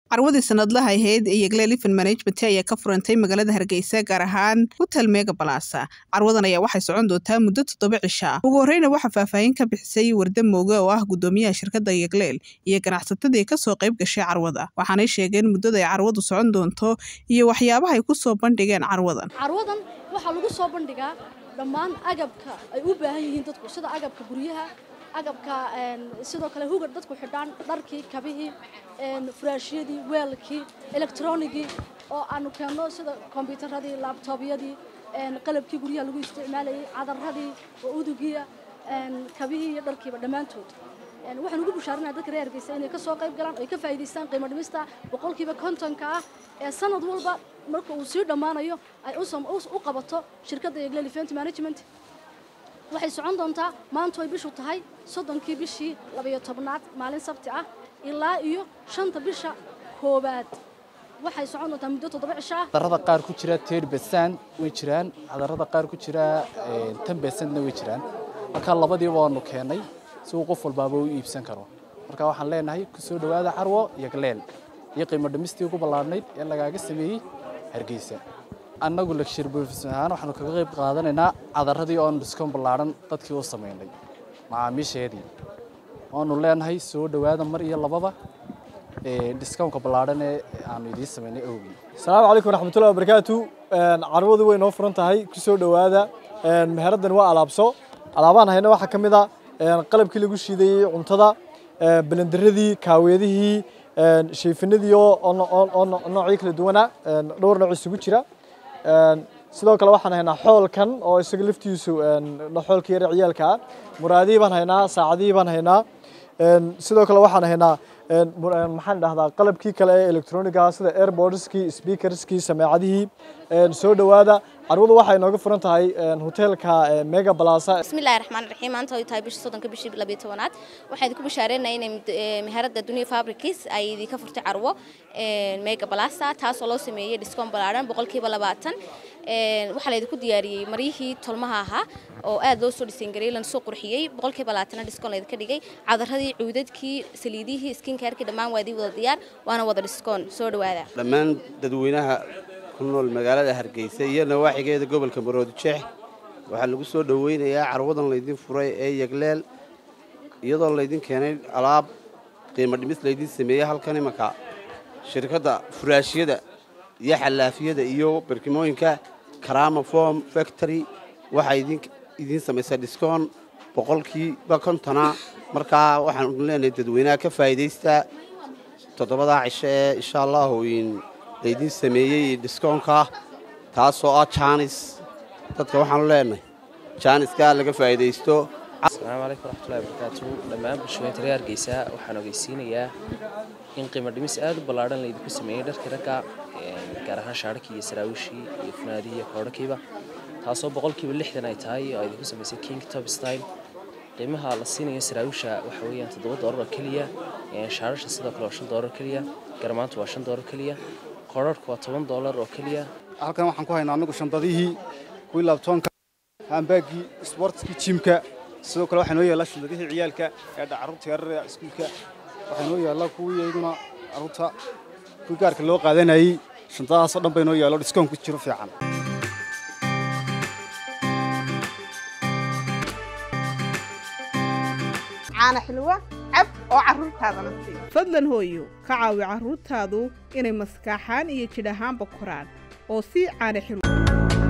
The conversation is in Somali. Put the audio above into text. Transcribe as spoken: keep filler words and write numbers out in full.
carwadii sanadlaha ahayd ee Yagleel Event Management ayaa ka furantay magaalada Hargeysa gaar ahaan Hotel Mega Plaza. Carwadan ayaa waxay socon doontaa muddo toddoba cisho ah. Ugu horreyn waxa faahfaahin ka bixisay Warda Mooge oo ah gudoomiyaha shirkadda Yagleel iyo ganacsatada ka soo qayb gashay carwada. Waxaanay sheegeen muddada ay carwadu socon doonto iyo waxyaabaha ay ku soo bandhigeen carwadan. Carwadan waxa lagu soo bandhigaa dhammaan agabka ay u baahan yihiin dadku sida agabka guryaha agabka sidoo kale hugar dadku xidhaan dharkii kabihii furaashiyadii weelkii elektroonigii oo aanu keenno sida kombiyuutarradii laptopyadii qalabkii guryaha lagu isticmaalayay cadaradii oo udugiya kabihii iyo dharkiiba dhammaantood waxaan ugu bushaarinayaa dadka reer Hargeysa inay ka soo qayb galaan oo ay ka faa'iideystaan qiimo dhimista boqolkiiba konton ka ah ee sanad walba marka uu sii dhamaanayo ay u qabato shirkadda Yagleel Event Management. waxay socon doontaa maanta way bishu tahay soddonkii bishii laba iyo tobnaad maalin sabti ah ilaa iyo shanta bisha koobaad waxay socon doontaa muddo toddoba cisho ah. cadarada qaar ku jira ten percent way jiraan cadarada qaar ku jira ten percent na way jiraan marka labadiiba waanu keenay si uu qof walba uu iibsan karo. marka waxaan leenahay ku soo dhawaada carwo Yagleel iyo qiimo dhimistii ugu ballaarnayd ee lagaaga sameeyay Hargeysa. annagu lecture professional waxaanu kaga qayb qaadanaynaa cadaradii oo discount ballaaran dadkii u sameeyay macaamiisheedii waanu leenahay soo dhawaada mar iyo lababa ee discount ka ballaaran ee aanu idin sameynay awgi. Assalaamu calaykum waraxmatullaahi wabarakaatuh. carwadu way noo furan tahay ku soo dhawaada meheraddan waa alaabso alaabaan hayna waxa kamid ah qalabkii lagu shiiday cuntada blenderadii kaaweedihii sheefinadii oo noocyo kala duwan ah dhowr nooc isugu jira sidoo kale waxaan haynaa xoolkan oo isaga laftiisu xoolka yar ciyaalka muraadii baan haynaa saacadii baan haynaa sidoo kale waxaan haynaa maxaan dhahdaa qalabkii kale ee electroniga sida airpodskii speakerskii sameecadihii soo dhawaada carwadu waxay nooga furan tahay hotelka Mega Plaza. Bismillahir Rahmanir Rahiim maanta ay tahay bishii soddonka bishii laba iyo tobnaad waxaan ku bashaareynaa in meherada Dunia Fabrics ay idin ka furtay carwo Mega Plaza taas oo loo sameeyay discount ballaaran boqolkiiba labaatan waxa la idinku diyaariyay marihii tolmaha ahaa oo aad loo soo dhisin garay lan soo qurxiyay boqolkiiba labaatan discount la idinka dhigay cadaradii cuudadkii saliidihii skin care-kii dhammaan waa idin wada diyaar waana wada discount soo dhawaada dhammaan dadweynaha ku nool magaalada Hargeysa iyo nawaaxigeeda gobolka Maroodijeex waxa lagu soo dhaweynayaa carwadan la idin furay ee Yagleel iyadoo la idin keenay alaab qiimo dhimis la idin sameeyay halkan imaka shirkadda furaashiyada iyo xalaafiyada iyo barkimooyinka Karama Form Factory waxa idin idin sameeyay discount boqolkiiba konton marka waxaan leenahay dadweynaha ka faa'iideysta toddobada cisho ee insha Allah in idin sameeyay discount-ka taas oo ah chance dadka waxaan leenahay chance-ka laga faa'iideysto. Assalaamu calaykum waraxmatullaahi wabarakaatuh. dhammaan bulshooyinka reer Hargeysa waxaan ogeysiinayaa in qiimo dhimis aad u ballaaran la idinku sameeyay dharka ragga gaar ahaan shaarkii iyo saraawiishii iyo funaanadii iyo koodhkiiba taasoo boqolkiiba lixdan ay tahay oo idinku sameysay King Top Style. qiimaha la siinayo saraawiisha waxa weeyaan toddoba doolar oo kaliya shaarasha sidoo kale shan doolar kaliya garmaantu waa shan doolar kaliya koodhku waa toban doolar oo kaliya. halkan waxaan ku haynaa anagu shandadihii kuwii laptopka handbagii sportski gymka sidoo kale waxaan oo yeelaa shandadihii ciyaalka ee carruurta yar iskuulka waxaan oo yeelaa kuwii iyaguna carruurta ku gaarka loo qaadanayay shandadaas oo dhan bay noo yeelo discount ku jiro fiican. caana xilwa cab oo carruurtaada nasiib fadlan hooyo ka caawi carruurtaadu inay maskaxaan iyo jidh ahaanba koraan oo si caana xilwa